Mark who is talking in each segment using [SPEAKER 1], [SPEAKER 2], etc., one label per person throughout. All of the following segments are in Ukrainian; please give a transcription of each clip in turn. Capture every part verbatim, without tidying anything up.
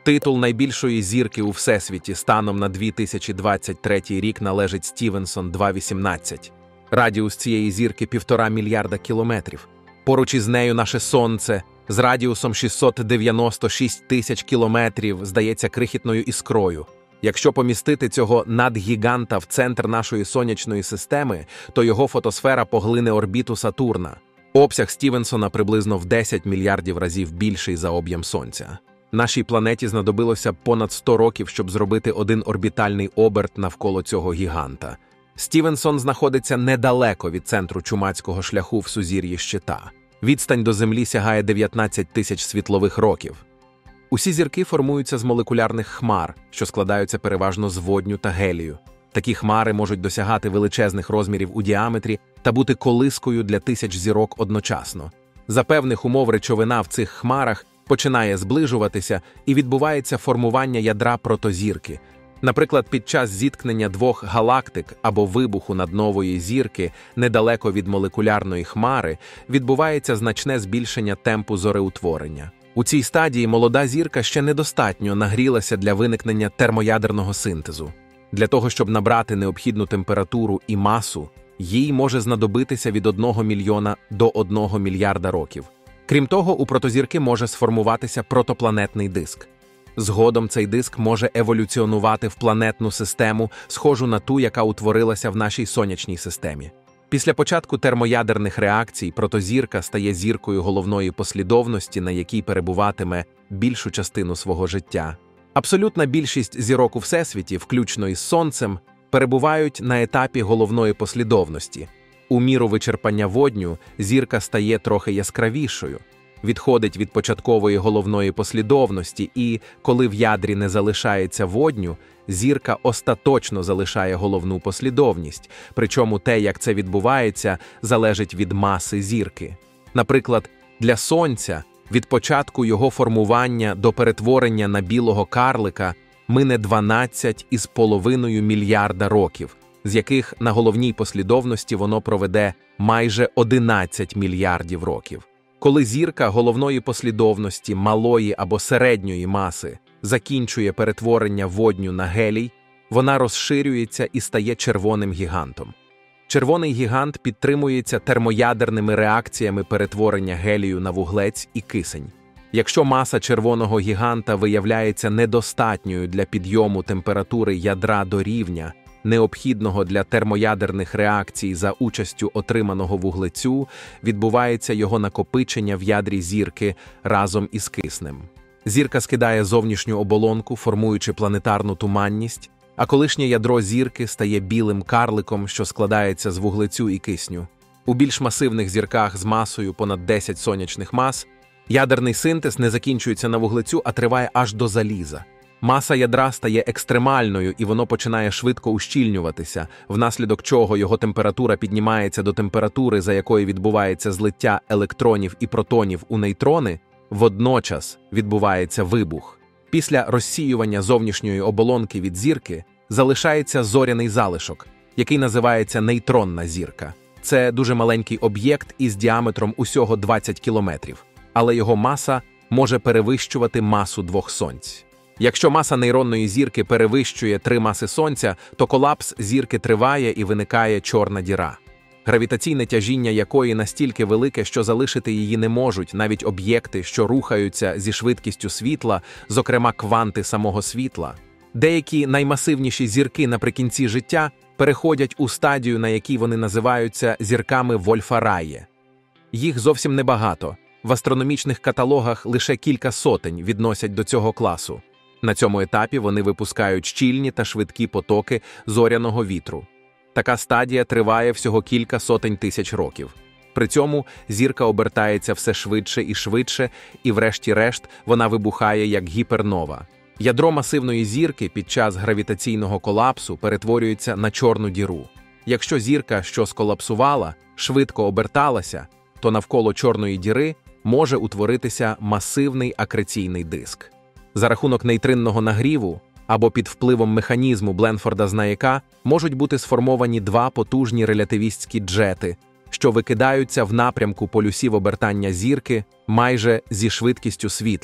[SPEAKER 1] Титул найбільшої зірки у Всесвіті станом на дві тисячі двадцять третій рік належить Стівенсон два вісімнадцять. Радіус цієї зірки – півтора мільярда кілометрів. Поруч із нею наше Сонце з радіусом шістсот дев'яносто шість тисяч кілометрів здається крихітною іскрою. Якщо помістити цього надгіганта в центр нашої сонячної системи, то його фотосфера поглине орбіту Сатурна. Обсяг Стівенсона приблизно в десять мільярдів разів більший за об'єм Сонця. Нашій планеті знадобилося понад сто років, щоб зробити один орбітальний оберт навколо цього гіганта. Стівенсон знаходиться недалеко від центру чумацького шляху в сузір'ї Щита. Відстань до Землі сягає дев'ятнадцять тисяч світлових років. Усі зірки формуються з молекулярних хмар, що складаються переважно з водню та гелію. Такі хмари можуть досягати величезних розмірів у діаметрі та бути колискою для тисяч зірок одночасно. За певних умов речовина в цих хмарах починає зближуватися і відбувається формування ядра протозірки. Наприклад, під час зіткнення двох галактик або вибуху наднової зірки недалеко від молекулярної хмари відбувається значне збільшення темпу зореутворення. У цій стадії молода зірка ще недостатньо нагрілася для виникнення термоядерного синтезу. Для того, щоб набрати необхідну температуру і масу, їй може знадобитися від одного мільйона до одного мільярда років. Крім того, у протозірки може сформуватися протопланетний диск. Згодом цей диск може еволюціонувати в планетну систему, схожу на ту, яка утворилася в нашій сонячній системі. Після початку термоядерних реакцій протозірка стає зіркою головної послідовності, на якій перебуватиме більшу частину свого життя. Абсолютна більшість зірок у Всесвіті, включно із Сонцем, перебувають на етапі головної послідовності. У міру вичерпання водню зірка стає трохи яскравішою, відходить від початкової головної послідовності і, коли в ядрі не залишається водню, зірка остаточно залишає головну послідовність, причому те, як це відбувається, залежить від маси зірки. Наприклад, для Сонця від початку його формування до перетворення на білого карлика мине дванадцять із половиною мільярда років, з яких на головній послідовності воно проведе майже одинадцять мільярдів років. Коли зірка головної послідовності малої або середньої маси закінчує перетворення водню на гелій, вона розширюється і стає червоним гігантом. Червоний гігант підтримується термоядерними реакціями перетворення гелію на вуглець і кисень. Якщо маса червоного гіганта виявляється недостатньою для підйому температури ядра до рівня, необхідного для термоядерних реакцій за участю отриманого вуглецю, відбувається його накопичення в ядрі зірки разом із киснем. Зірка скидає зовнішню оболонку, формуючи планетарну туманність, а колишнє ядро зірки стає білим карликом, що складається з вуглецю і кисню. У більш масивних зірках з масою понад десять сонячних мас ядерний синтез не закінчується на вуглецю, а триває аж до заліза. Маса ядра стає екстремальною і воно починає швидко ущільнюватися, внаслідок чого його температура піднімається до температури, за якою відбувається злиття електронів і протонів у нейтрони, водночас відбувається вибух. Після розсіювання зовнішньої оболонки від зірки залишається зоряний залишок, який називається нейтронна зірка. Це дуже маленький об'єкт із діаметром усього двадцять кілометрів, але його маса може перевищувати масу двох сонць. Якщо маса нейронної зірки перевищує три маси Сонця, то колапс зірки триває і виникає чорна діра, гравітаційне тяжіння якої настільки велике, що залишити її не можуть навіть об'єкти, що рухаються зі швидкістю світла, зокрема кванти самого світла. Деякі наймасивніші зірки наприкінці життя переходять у стадію, на якій вони називаються зірками Вольфа-Райє. Їх зовсім небагато. В астрономічних каталогах лише кілька сотень відносять до цього класу. На цьому етапі вони випускають щільні та швидкі потоки зоряного вітру. Така стадія триває всього кілька сотень тисяч років. При цьому зірка обертається все швидше і швидше, і врешті-решт вона вибухає як гіпернова. Ядро масивної зірки під час гравітаційного колапсу перетворюється на чорну діру. Якщо зірка, що сколапсувала, швидко оберталася, то навколо чорної діри може утворитися масивний акреційний диск. За рахунок нейтринного нагріву або під впливом механізму Бленфорда-Знайка можуть бути сформовані два потужні релятивістські джети, що викидаються в напрямку полюсів обертання зірки майже зі швидкістю світла.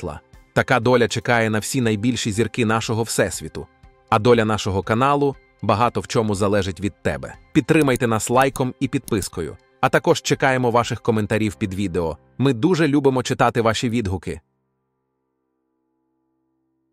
[SPEAKER 1] Така доля чекає на всі найбільші зірки нашого Всесвіту. А доля нашого каналу багато в чому залежить від тебе. Підтримайте нас лайком і підпискою. А також чекаємо ваших коментарів під відео. Ми дуже любимо читати ваші відгуки.